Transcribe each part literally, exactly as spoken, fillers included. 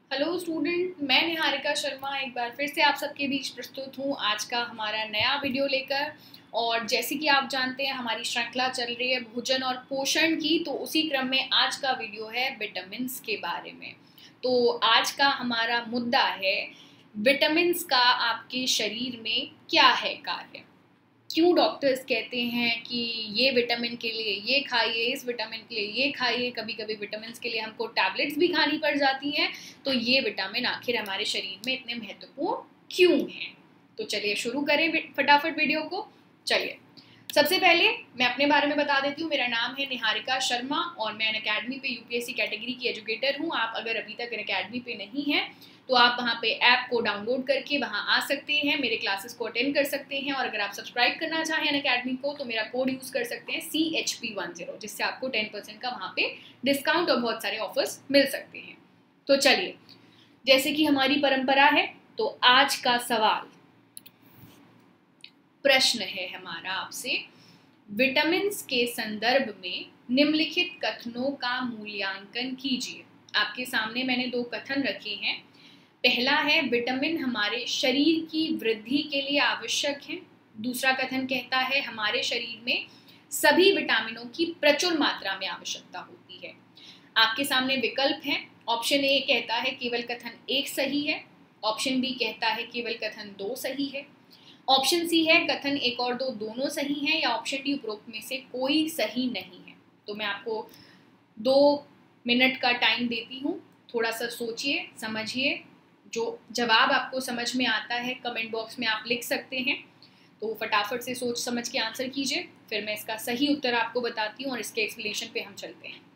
Hello student, मैं निहारिका शर्मा एक बार फिर से आप सबके बीच प्रस्तुत हूँ आज का हमारा नया वीडियो लेकर। और जैसे कि आप जानते हैं हमारी श्रृंखला चल रही है भोजन और पोषण की, तो उसी क्रम में आज का वीडियो है विटामिन्स के बारे में। तो आज का हमारा मुद्दा है विटामिन्स का आपके शरीर में क्या है कार्य, क्यों डॉक्टर्स कहते हैं कि ये विटामिन के लिए ये खाइए, इस विटामिन के लिए ये खाइए, कभी कभी विटामिन के लिए हमको टैबलेट्स भी खानी पड़ जाती हैं। तो ये विटामिन आखिर हमारे शरीर में इतने महत्वपूर्ण क्यों हैं। तो चलिए शुरू करें फटाफट वीडियो को। चलिए सबसे पहले मैं अपने बारे में बता देती हूँ। मेरा नाम है निहारिका शर्मा और मैं अनअकैडमी पे यूपीएससी कैटेगरी की एजुकेटर हूँ। आप अगर अभी तक अनअकैडमी पे नहीं हैं तो आप वहाँ पे ऐप को डाउनलोड करके वहाँ आ सकते हैं, मेरे क्लासेस को अटेंड कर सकते हैं। और अगर आप सब्सक्राइब करना चाहें अनअकैडमी को तो मेरा कोड यूज़ कर सकते हैं C H P one zero, जिससे आपको टेन परसेंट का वहाँ पे डिस्काउंट और बहुत सारे ऑफर्स मिल सकते हैं। तो चलिए, जैसे कि हमारी परंपरा है, तो आज का सवाल प्रश्न है हमारा आपसे, विटामिन्स के संदर्भ में निम्नलिखित कथनों का मूल्यांकन कीजिए। आपके सामने मैंने दो कथन रखे हैं। पहला है विटामिन हमारे शरीर की वृद्धि के लिए आवश्यक है। दूसरा कथन कहता है हमारे शरीर में सभी विटामिनों की प्रचुर मात्रा में आवश्यकता होती है। आपके सामने विकल्प हैं। ऑप्शन ए कहता है केवल कथन एक सही है, ऑप्शन बी कहता है केवल कथन दो सही है, ऑप्शन सी है कथन एक और दो दोनों सही हैं, या ऑप्शन डी उपरोक्त में से कोई सही नहीं है। तो मैं आपको दो मिनट का टाइम देती हूँ, थोड़ा सा सोचिए समझिए। जो जवाब आपको समझ में आता है कमेंट बॉक्स में आप लिख सकते हैं। तो फटाफट से सोच समझ के आंसर कीजिए, फिर मैं इसका सही उत्तर आपको बताती हूँ और इसके एक्सप्लेनेशन पे हम चलते हैं।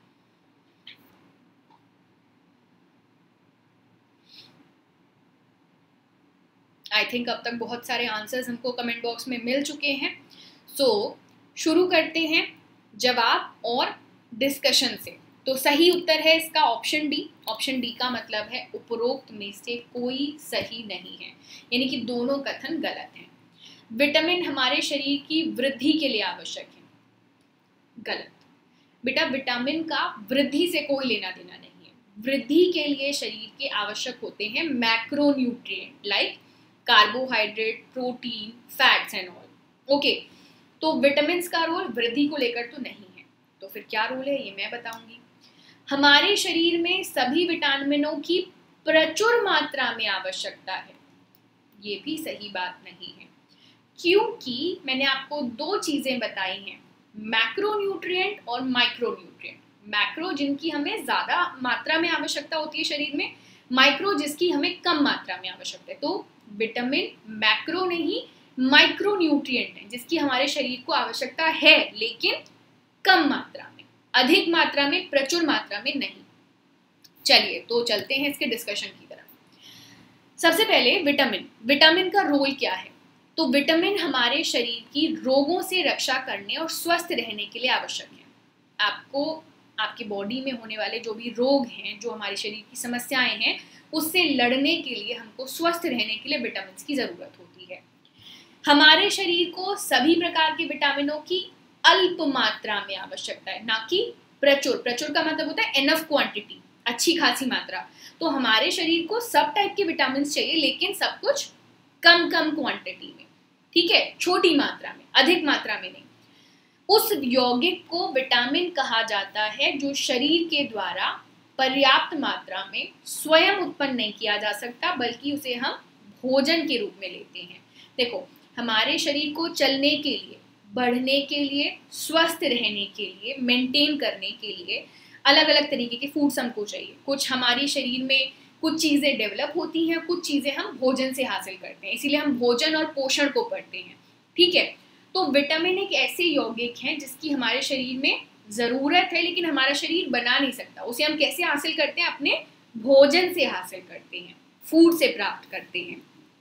आई थिंक अब तक बहुत सारे आंसर्स हमको कमेंट बॉक्स में मिल चुके हैं। सो so, शुरू करते हैं जवाब और डिस्कशन से। तो सही उत्तर है इसका ऑप्शन डी। ऑप्शन डी का मतलब है उपरोक्त में से कोई सही नहीं है, यानी कि दोनों कथन गलत हैं। विटामिन हमारे शरीर की वृद्धि के लिए आवश्यक है, गलत। बेटा विटामिन का वृद्धि से कोई लेना देना नहीं है। वृद्धि के लिए शरीर के आवश्यक होते हैं macronutrient like carbohydrate, protein, fats and all. Okay, तो विटामिन का रोल वृद्धि को लेकर तो नहीं है। तो फिर क्या रोल है ये मैं बताऊंगी। हमारे शरीर में सभी विटामिनों की प्रचुर मात्रा में आवश्यकता है, ये भी सही बात नहीं है, क्योंकि मैंने आपको दो चीजें बताई हैं, मैक्रोन्यूट्रिएंट और माइक्रोन्यूट्रिएंट। मैक्रो जिनकी हमें ज्यादा मात्रा में आवश्यकता होती है शरीर में, माइक्रो जिसकी हमें कम मात्रा में आवश्यकता है। तो विटामिन मैक्रो नहीं माइक्रोन्यूट्रिएंट है, जिसकी हमारे शरीर को आवश्यकता है लेकिन कम मात्रा में, अधिक मात्रा में, प्रचुर मात्रा में नहीं। चलिए तो चलते हैं इसके डिस्कशन की तरफ। सबसे पहले विटामिन विटामिन का रोल क्या है। तो विटामिन हमारे शरीर की रोगों से रक्षा करने और स्वस्थ रहने के लिए आवश्यक है। आपको आपकी बॉडी में होने वाले जो भी रोग हैं, जो हमारे शरीर की समस्याएं हैं, उससे लड़ने के लिए हमको स्वस्थ रहने के लिए विटामिन की जरूरत होती है। हमारे शरीर को सभी प्रकार के विटामिनों की अल्प मात्रा में आवश्यकता है, ना कि प्रचुर। प्रचुर का मतलब होता है एनफ क्वांटिटी, अच्छी खासी मात्रा। तो हमारे शरीर को सब टाइप के विटामिन चाहिए, लेकिन सब कुछ कम कम क्वांटिटी में, ठीक है, छोटी मात्रा में, अधिक मात्रा में नहीं। उस यौगिक को विटामिन कहा जाता है जो शरीर के द्वारा पर्याप्त मात्रा में स्वयं उत्पन्न नहीं किया जा सकता, बल्कि उसे हम भोजन के रूप में लेते हैं। देखो, हमारे शरीर को चलने के लिए, बढ़ने के लिए, स्वस्थ रहने के लिए, मेंटेन करने के लिए अलग अलग तरीके के फूड्स हमको चाहिए। कुछ हमारे शरीर में कुछ चीज़ें डेवलप होती हैं, कुछ चीज़ें हम भोजन से हासिल करते हैं, इसीलिए हम भोजन और पोषण को पढ़ते हैं, ठीक है। तो विटामिन एक ऐसे यौगिक हैं जिसकी हमारे शरीर में ज़रूरत है, लेकिन हमारा शरीर बना नहीं सकता। उसे हम कैसे हासिल करते हैं? अपने भोजन से हासिल करते हैं, फूड से प्राप्त करते हैं।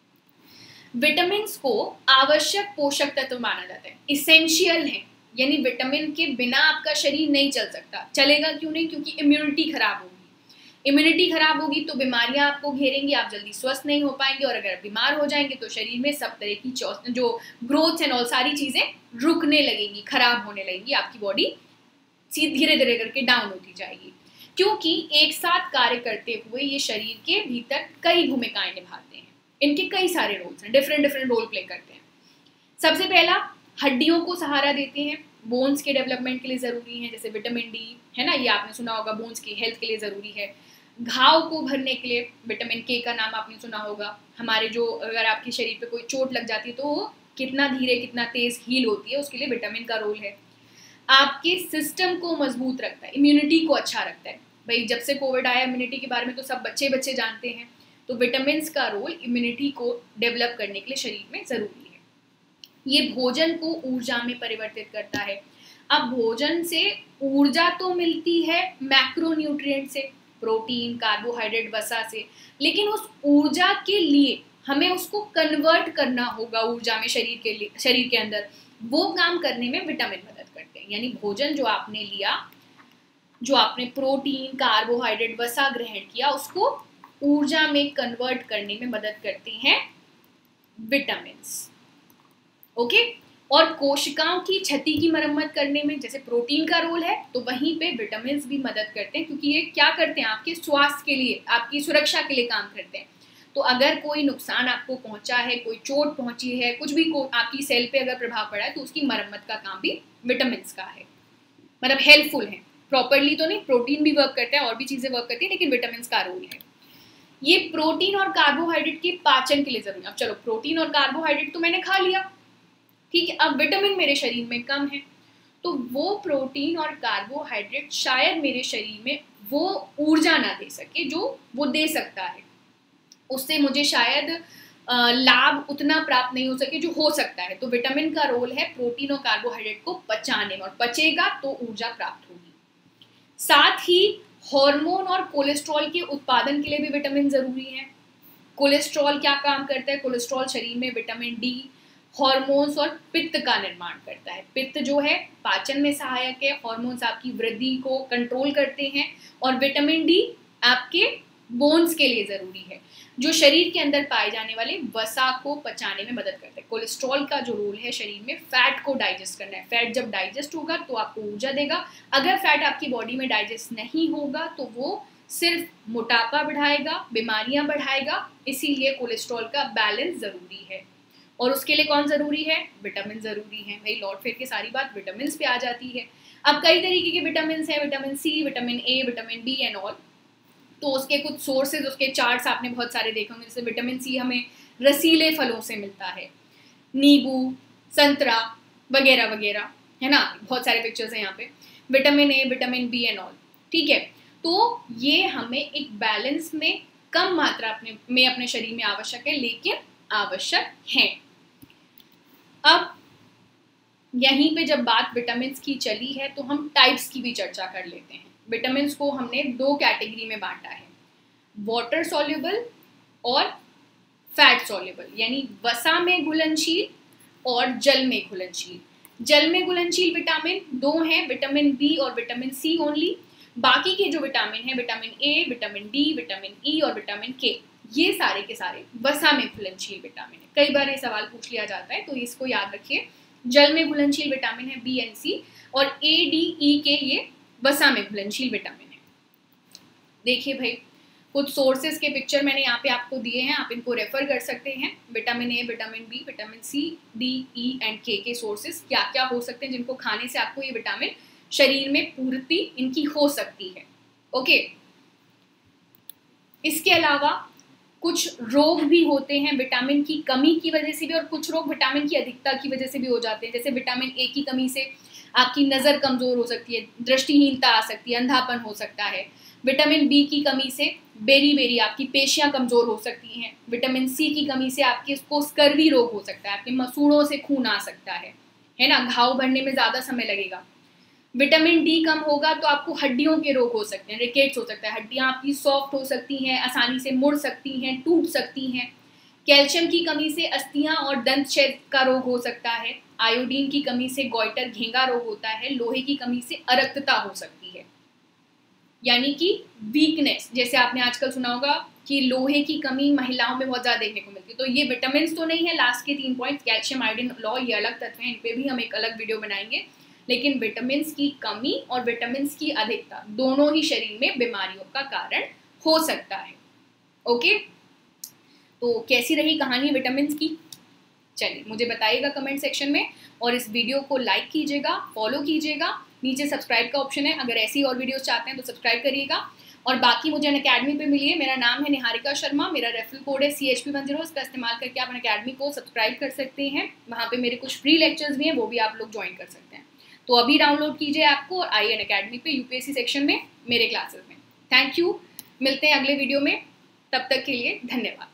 विटामिन को आवश्यक पोषक तत्व माना जाता है, इसेंशियल है, यानी विटामिन के बिना आपका शरीर नहीं चल सकता। चलेगा क्यों नहीं? क्योंकि इम्यूनिटी खराब होगी। इम्यूनिटी खराब होगी तो बीमारियां आपको घेरेंगी, आप जल्दी स्वस्थ नहीं हो पाएंगे, और अगर बीमार हो जाएंगे तो शरीर में सब तरह की जो ग्रोथ एंड ऑल सारी चीजें रुकने लगेंगी, खराब होने लगेंगी, आपकी बॉडी धीरे धीरे करके डाउन होती जाएगी। क्योंकि एक साथ कार्य करते हुए ये शरीर के भीतर कई भूमिकाएं निभाते हैं, इनके कई सारे रोल्स हैं, डिफरेंट डिफरेंट रोल प्ले करते हैं। सबसे पहला, हड्डियों को सहारा देते हैं, बोन्स के डेवलपमेंट के लिए ज़रूरी है, जैसे विटामिन डी है ना, ये आपने सुना होगा, बोन्स की हेल्थ के लिए ज़रूरी है। घाव को भरने के लिए विटामिन के का नाम आपने सुना होगा, हमारे जो अगर आपके शरीर पे कोई चोट लग जाती है तो वो कितना धीरे कितना तेज़ हील होती है, उसके लिए विटामिन का रोल है। आपके सिस्टम को मजबूत रखता है, इम्यूनिटी को अच्छा रखता है। भाई जब से कोविड आया, इम्यूनिटी के बारे में तो सब बच्चे बच्चे जानते हैं, तो विटामिन का रोल इम्यूनिटी को डेवलप करने के लिए शरीर में ज़रूरी है। ये भोजन को ऊर्जा में परिवर्तित करता है। अब भोजन से ऊर्जा तो मिलती है मैक्रोन्यूट्रिएंट से, प्रोटीन, कार्बोहाइड्रेट, वसा से, लेकिन उस ऊर्जा के लिए हमें उसको कन्वर्ट करना होगा ऊर्जा में शरीर के लिए, शरीर के अंदर वो काम करने में विटामिन मदद करते हैं। यानी भोजन जो आपने लिया, जो आपने प्रोटीन, कार्बोहाइड्रेट, वसा ग्रहण किया, उसको ऊर्जा में कन्वर्ट करने में मदद करते हैं विटामिन। ओके, और कोशिकाओं की क्षति की मरम्मत करने में जैसे प्रोटीन का रोल है, तो वहीं पे विटामिन भी मदद करते हैं, क्योंकि ये क्या करते हैं, आपके स्वास्थ्य के लिए, आपकी सुरक्षा के लिए काम करते हैं। तो अगर कोई नुकसान आपको पहुंचा है, कोई चोट पहुंची है, कुछ भी को आपकी सेल पे अगर प्रभाव पड़ा है, तो उसकी मरम्मत का काम भी विटामिन का है, मतलब हेल्पफुल है। प्रॉपरली तो नहीं, प्रोटीन भी वर्क करता है, और भी चीजें वर्क करती है, लेकिन विटामिन का रोल है। ये प्रोटीन और कार्बोहाइड्रेट के पाचन के लिए जरूरी है। अब चलो, प्रोटीन और कार्बोहाइड्रेट तो मैंने खा लिया, ठीक है, अब विटामिन मेरे शरीर में कम है, तो वो प्रोटीन और कार्बोहाइड्रेट शायद मेरे शरीर में वो ऊर्जा ना दे सके जो वो दे सकता है, उससे मुझे शायद लाभ उतना प्राप्त नहीं हो सके जो हो सकता है। तो विटामिन का रोल है प्रोटीन और कार्बोहाइड्रेट को पचाने में, और पचेगा तो ऊर्जा प्राप्त होगी। साथ ही हार्मोन और कोलेस्ट्रॉल के उत्पादन के लिए भी विटामिन जरूरी है। कोलेस्ट्रॉल क्या काम करता है, कोलेस्ट्रॉल शरीर में विटामिन डी हार्मोन्स और पित्त का निर्माण करता है। पित्त जो है पाचन में सहायक है, हार्मोन्स आपकी वृद्धि को कंट्रोल करते हैं, और विटामिन डी आपके बोन्स के लिए जरूरी है, जो शरीर के अंदर पाए जाने वाले वसा को पचाने में मदद करता है। कोलेस्ट्रॉल का जो रोल है शरीर में फैट को डाइजेस्ट करना है। फैट जब डाइजेस्ट होगा तो आपको ऊर्जा देगा। अगर फैट आपकी बॉडी में डाइजेस्ट नहीं होगा तो वो सिर्फ मोटापा बढ़ाएगा, बीमारियां बढ़ाएगा। इसीलिए कोलेस्ट्रॉल का बैलेंस जरूरी है, और उसके लिए कौन जरूरी है, विटामिन जरूरी है। भाई लौट फिर के सारी बात विटामिन पे आ जाती है। अब कई तरीके के विटामिन है, vitamin C, vitamin A, vitamin B and all. तो उसके कुछ सोर्सेज, उसके चार्ट्स आपने बहुत सारे देखे होंगे। जैसे विटामिन सी हमें रसीले फलों से मिलता है, नींबू, संतरा वगैरह वगैरह, है ना, बहुत सारे पिक्चर्स हैं यहाँ पे। Vitamin A, vitamin B and all, ठीक है। तो ये हमें एक बैलेंस में कम मात्रा अपने में अपने शरीर में आवश्यक है, लेकिन आवश्यक है। अब यहीं पे जब बात विटामिन की चली है तो हम टाइप्स की भी चर्चा कर लेते हैं। विटामिन को हमने दो कैटेगरी में बांटा है, वाटर सॉल्युबल और फैट सॉल्युबल, यानी वसा में घुलनशील और जल में घुलनशील। जल में घुलनशील विटामिन दो हैं, विटामिन बी और विटामिन सी ओनली। बाकी के जो विटामिन हैं, vitamin A, vitamin D, vitamin E और विटामिन के, ये सारे के सारे वसा में घुलनशील विटामिन है। कई बार ये सवाल पूछ लिया जाता है, तो इसको याद रखिए। जल में घुलनशील विटामिन है बी एंड सी, और ए, डी, ई के ये वसा में घुलनशील विटामिन है। देखिए भाई, कुछ सोर्सेज के पिक्चर मैंने यहाँ पे आपको दिए हैं, आप इनको रेफर कर सकते हैं। Vitamin A, vitamin B, vitamin C, D, E and K के सोर्सेज क्या क्या हो सकते हैं, जिनको खाने से आपको ये विटामिन शरीर में पूर्ति इनकी हो सकती है। ओके, इसके अलावा कुछ रोग भी होते हैं विटामिन की कमी की वजह से भी, और कुछ रोग विटामिन की अधिकता की वजह से भी हो जाते हैं। जैसे विटामिन ए की कमी से आपकी नज़र कमज़ोर हो सकती है, दृष्टिहीनता आ सकती है, अंधापन हो सकता है। विटामिन बी की कमी से बेरी बेरी आपकी पेशियां कमज़ोर हो सकती हैं। विटामिन सी की कमी से आपके इसको स्कर्वी रोग हो सकता है, आपके मसूड़ों से खून आ सकता है, है ना, घाव भरने में ज़्यादा समय लगेगा। विटामिन डी कम होगा तो आपको हड्डियों के रोग हो सकते हैं, रिकेट्स हो सकता है, हड्डियां आपकी सॉफ्ट हो सकती हैं, आसानी से मुड़ सकती हैं, टूट सकती हैं। कैल्शियम की कमी से अस्थियां और दंत क्षेत्र का रोग हो सकता है। आयोडीन की कमी से गोइटर घेंगा रोग होता है। लोहे की कमी से अरक्तता हो सकती है, यानी कि वीकनेस। जैसे आपने आजकल सुना होगा कि लोहे की कमी महिलाओं में बहुत ज़्यादा देखने को मिलती है। तो ये विटामिन तो नहीं है, लास्ट के तीन पॉइंट कैल्शियम, आयोडीन, लॉ, ये अलग तत्व हैं, इन पे भी हम एक अलग वीडियो बनाएंगे। लेकिन विटामिन की कमी और विटामिन की अधिकता दोनों ही शरीर में बीमारियों का कारण हो सकता है। ओके, तो कैसी रही कहानी विटामिन की? चलिए मुझे बताइएगा कमेंट सेक्शन में, और इस वीडियो को लाइक कीजिएगा, फॉलो कीजिएगा, नीचे सब्सक्राइब का ऑप्शन है, अगर ऐसी और वीडियोस चाहते हैं तो सब्सक्राइब करिएगा। और बाकी मुझे अनअकैडमी पे मिलिए, मेरा नाम है निहारिका शर्मा, मेरा रेफरल कोड है C H P one zero, इसका इस्तेमाल करके आप अनअकैडमी को सब्सक्राइब कर सकते हैं। वहाँ पे मेरे कुछ फ्री लेक्चर्स भी हैं, वो भी आप लोग ज्वाइन कर सकते हैं। तो अभी डाउनलोड कीजिए ऐप को और आइए अनअकैडमी पे यूपीएससी सेक्शन में मेरे क्लासेस में। थैंक यू, मिलते हैं अगले वीडियो में, तब तक के लिए धन्यवाद।